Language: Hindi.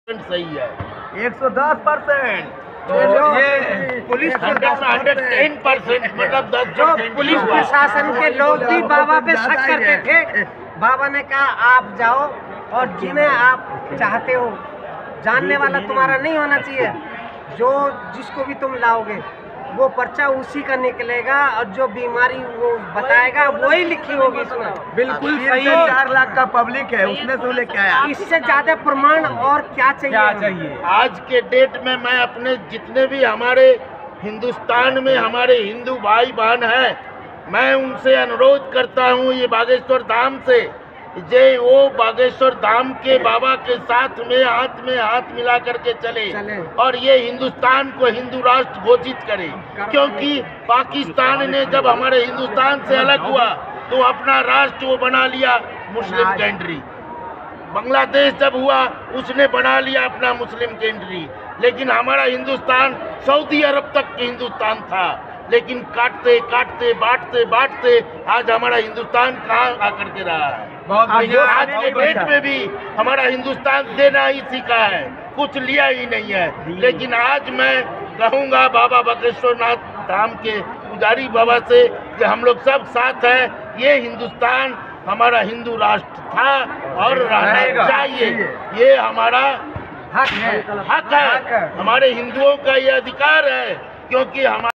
सही है 110%। तो ये पुलिस 110% मतलब 10%। जो पुलिस प्रशासन के लोग भी बाबा पे शक करते थे, बाबा ने कहा आप जाओ और जिन्हें आप चाहते हो, जानने वाला तुम्हारा नहीं होना चाहिए, जो जिसको भी तुम लाओगे वो पर्चा उसी का निकलेगा और जो बीमारी वो बताएगा वही लिखी होगी इसमें। बिल्कुल सही। 4 लाख का पब्लिक है, उसमें से लेके आया। इससे ज्यादा प्रमाण और क्या चाहिए? आज के डेट में मैं अपने जितने भी हमारे हिंदुस्तान में हमारे हिंदू भाई बहन हैं, मैं उनसे अनुरोध करता हूँ ये बागेश्वर धाम से, जय वो बागेश्वर धाम के बाबा के साथ में हाथ मिला करके चले और ये हिंदुस्तान को हिंदू राष्ट्र घोषित करे। क्योंकि पाकिस्तान ने जब हमारे हिंदुस्तान से अलग हुआ तो अपना राष्ट्र वो बना लिया मुस्लिम कंट्री। बांग्लादेश जब हुआ उसने बना लिया अपना मुस्लिम कंट्री। लेकिन हमारा हिंदुस्तान सऊदी अरब तक हिंदुस्तान था, लेकिन काटते काटते बांटते आज हमारा हिंदुस्तान कहाँ आकर के रहा है। आज के डेट में भी हमारा हिंदुस्तान देना ही सीखा है, कुछ लिया ही नहीं है। लेकिन आज मैं कहूँगा बाबा बागेश्वरनाथ धाम के पुजारी बाबा से कि हम लोग सब साथ हैं। ये हिंदुस्तान हमारा हिंदू राष्ट्र था और रहना चाहिए। ये हमारा हक है, हमारे हिंदुओं का ये अधिकार है, क्योंकि हमारा